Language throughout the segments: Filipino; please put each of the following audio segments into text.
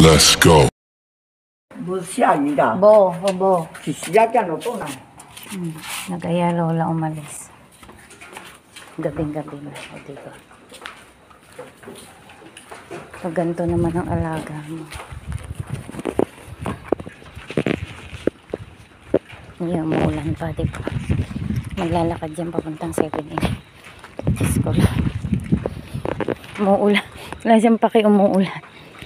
Let's go. 不是下雨的， Bo, bo. 是siya dyan o to na. Nag-aya lola umalis. Gabing-gabi na ako dito. Pag ganito naman ang alaga mo. Hindi umuulan pa, diba? Maglalakad dyan papuntang 7-Eleven. Diyos ko lang. Umuulan. Wala siyang paki umuulan.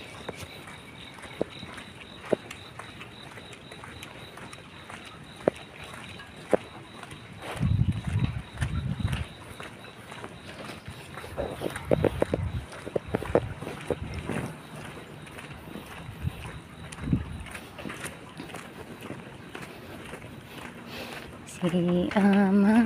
Si Ama.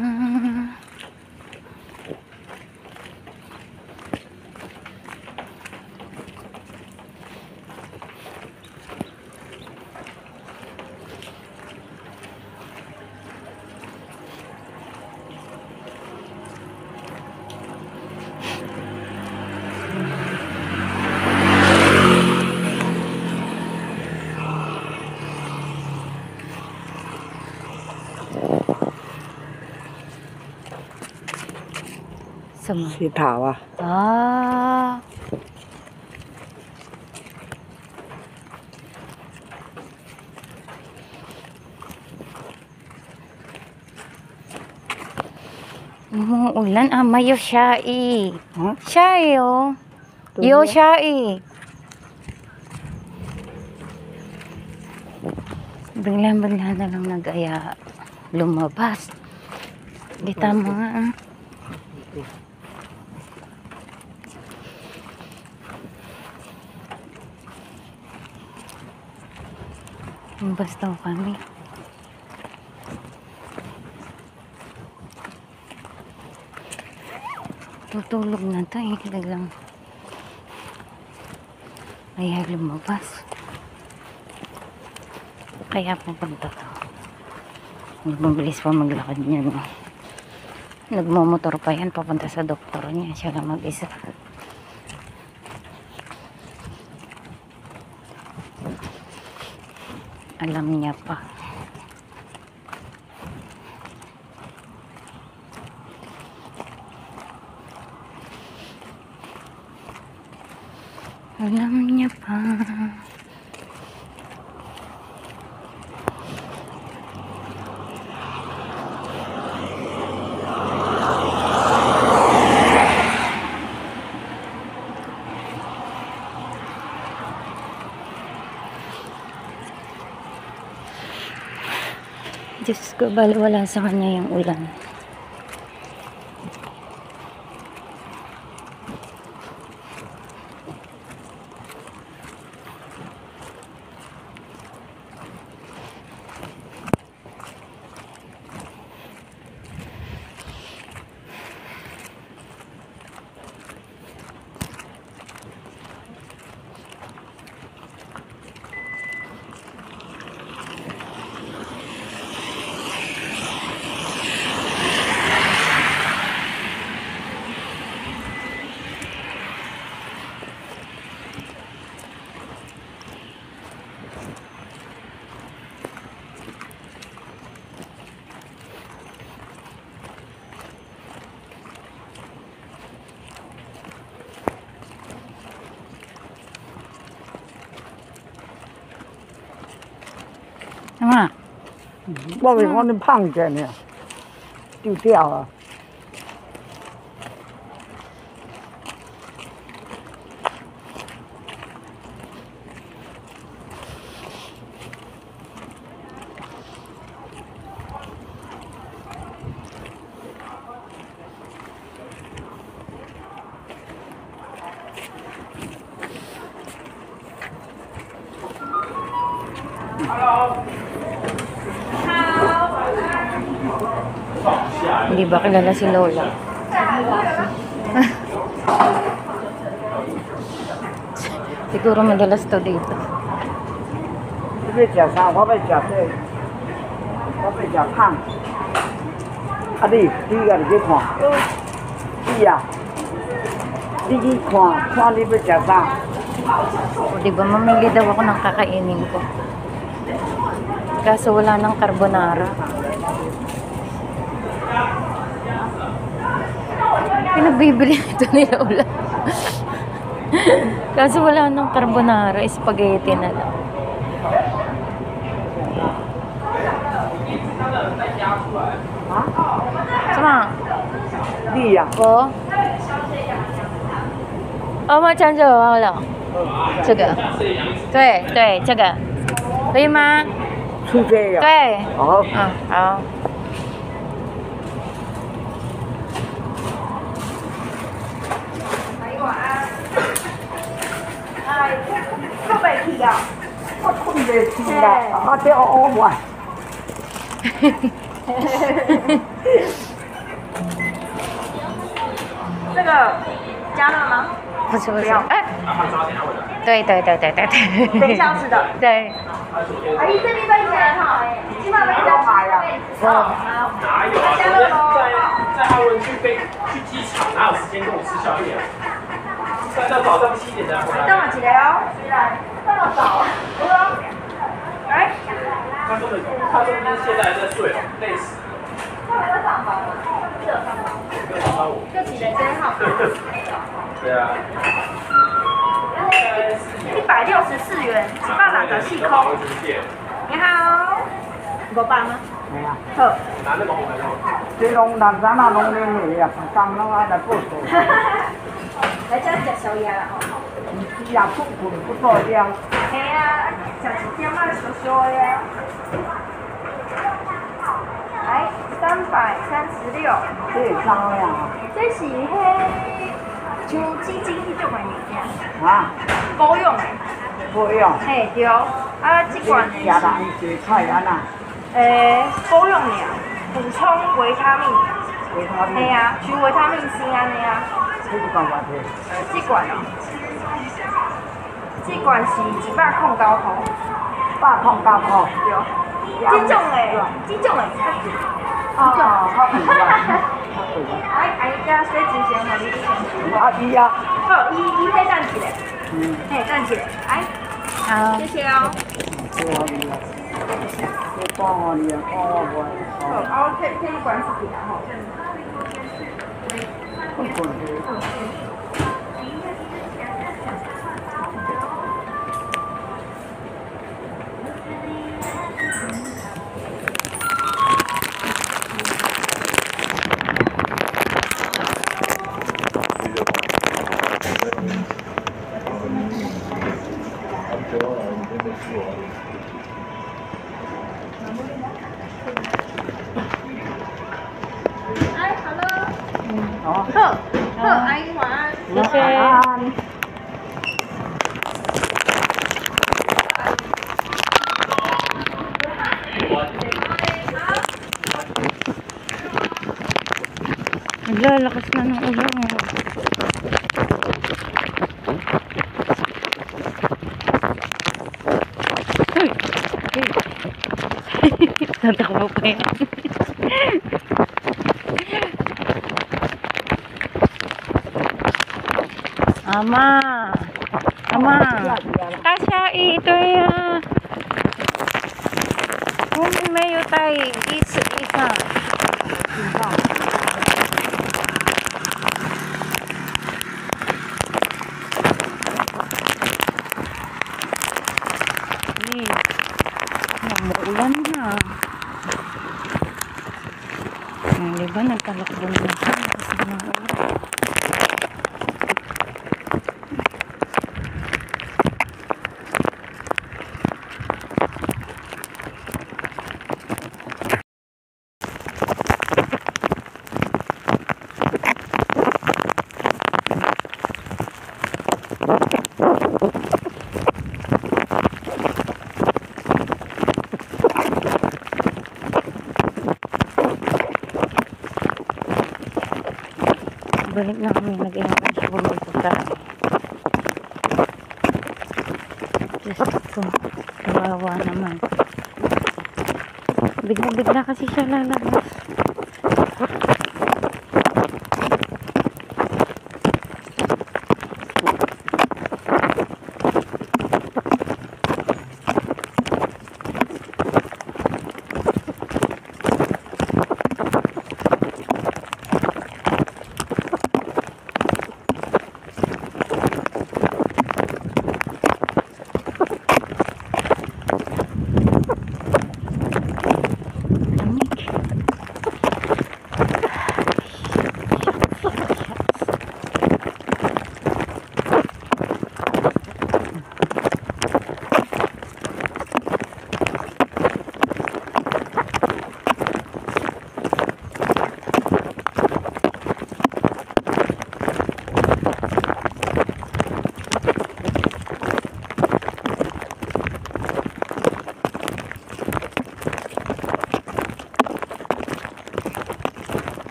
Sama. Si Thảo à? Ah. Umuulan. Mayo siya eh. Huh? Siya eh oh. Yo siya eh. Biglang-bigla na lang nag-aya lumabas. Di tama nga ah. Lumabas daw kami. Tutulog na to eh. Biglang ay lumabas. Kaya pupunta to. Mabilis pa maglakad niya. No? Nagmamotor pa yan. Papunta sa doktor niya. Siya lang mag-isa. Alam niya pa. Alam niya pa. Diyos ko, wala sa kanya yung ulan. Tama. 我为我那胖着呢，就掉啊。 Hindi ba kilala si Lola? Siguro madalas to dito. 你别吃啥，我别吃这，我别吃胖。啊你，第一个你去看，是呀，你去看，看你要吃啥。 O, diba, mamili daw ako ng kakainin ko. Kaso wala ng carbonara. Pinagbibili ito nila ulam. Kaso wala ng carbonara, spaghetti na lang. Sama? 力呀， 我。哦，我讲这个好了，这个，对对，这个可以吗？ 出这样。 对， 好。 嗯，好。 都袂去啊！ 我困袂去啦，啊这我玩。 这个加热吗？ 不是不是， 不要哎，对对对对对对。 等一下要吃的。 对。 阿姨这边分起来哈，起码没有买呀。好， 哪有啊？ 加热喽。 在阿文去机场，哪有时间跟我吃宵夜啊？算到早上7点才回来。 等我起来哦。这么早？哎。 他说现在还在睡哦，累死了。 就起来真好。 对啊。 164元，18打折细空。你好，500吗？ 系啊。 好。 拿那个红牌这拢南山啊，拢恁个啊，刚拢啊来报数。 来这吃宵夜啦吼。 是啊，困不着了。 嘿啊，吃一点仔烧烧的呀。来336。 这是啥呀？ 这是迄像鸡精迄种的物件， 啊， 保养的。 不用。 嘿对，啊这款的食人做菜安那？ 保养尔，补充维他命。 维他命。 嘿啊，像维他命 C 安尼啊。 这是干嘛的？ 这款哦，这款是109块。 809块。 对，这种的较贵。 哦，较贵啊。 哎，加水之前和你先。 啊，伊啊。 好，伊可以站起来。 嗯。 嘿，站起来，哎， 好。 谢谢哦。 好你啊。我帮我你啊，帮我玩。 好，啊，我可以关自己啦吼。哎，好了。 好。 好，阿姨晚安。 谢谢。Naglalakas na ng ulan. Uy! Tatakbo pa yan. Ama! Ama! Tasya, ito ya. Kung mayo tayo, isa. Umuulan na. Diba, nagkalakbo na siya. Kasi umuulan. Balik na kami, nag-ihakan siya bumagpagkaan. Diyos ko, kawawa naman. Bigla-bigla kasi siya lalabas.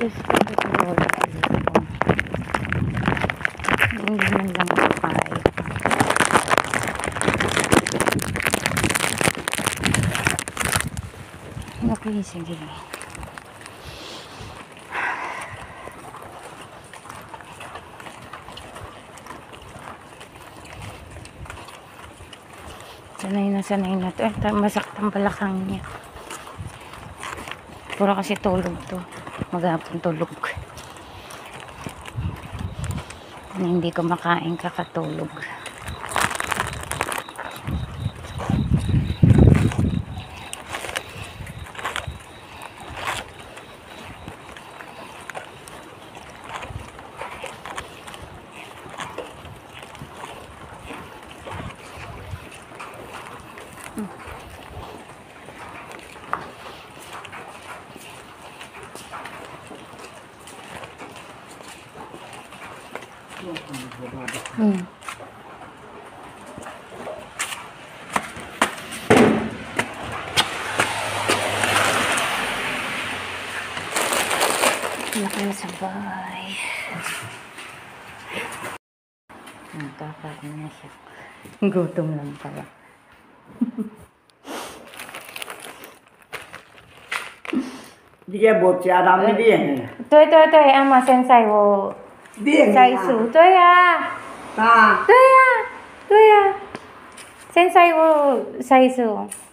Diyos ko, wala dito. Hindi man lang makakain. Okay, sige. Sanay na to. Masaktan balakang niya. Puro kasi tulog to. Maghapon tulog. Hindi ko makain kakatulog. Laki sa bahay. Kakain na siya. Gutom lang pala. 你也无吃人的脸， 对对对，阿妈现在我脸在数，对呀， 啊， 对呀，对呀，现在我在数。